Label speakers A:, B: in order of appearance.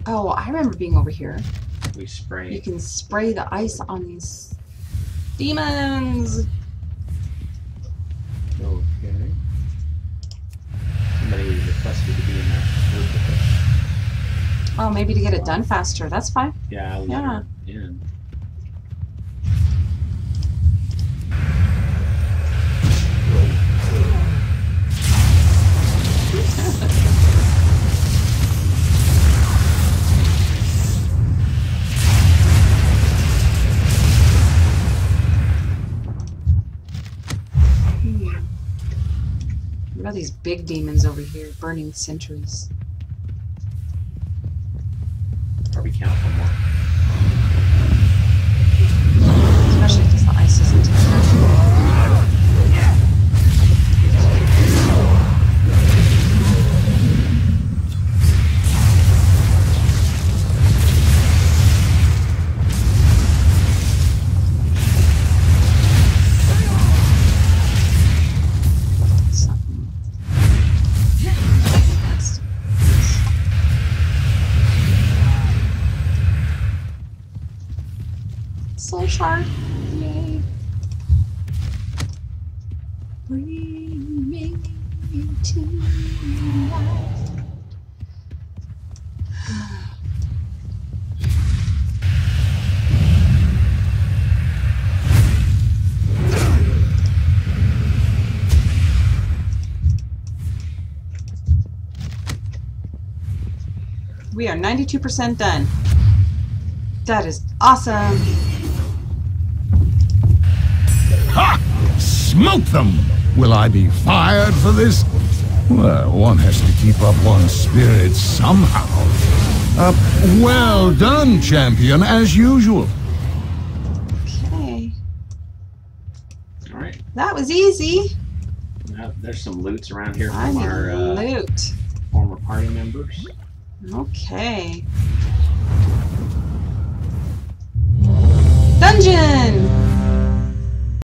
A: Oh, I remember being over here.
B: We spray.
A: You can spray the ice on these demons.
B: Okay. Somebody requested to be in that group with us.
A: Oh, maybe to get it done faster. That's fine.
B: Yeah, I'll let her in.
A: What are these big demons over here, burning centuries?
B: Probably count for more.
A: Especially because the ice isn't soul shard. Yay. Bring me to life. We are 92% done. That is awesome.
C: Ha! Smoke them! Will I be fired for this? Well, one has to keep up one's spirits somehow. Well done, champion, as usual.
A: Okay.
B: Alright.
A: That was easy.
B: Now, there's some loots around here
A: I
B: from
A: need
B: our
A: loot.
B: former party members.
A: Okay. Dungeon!